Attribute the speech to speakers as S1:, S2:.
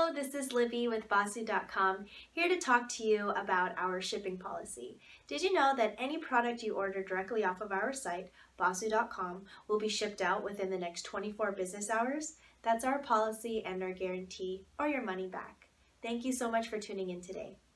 S1: Hello, this is Livy with Bossy.com, here to talk to you about our shipping policy. Did you know that any product you order directly off of our site, Bossy.com, will be shipped out within the next 24 business hours? That's our policy and our guarantee, or your money back. Thank you so much for tuning in today.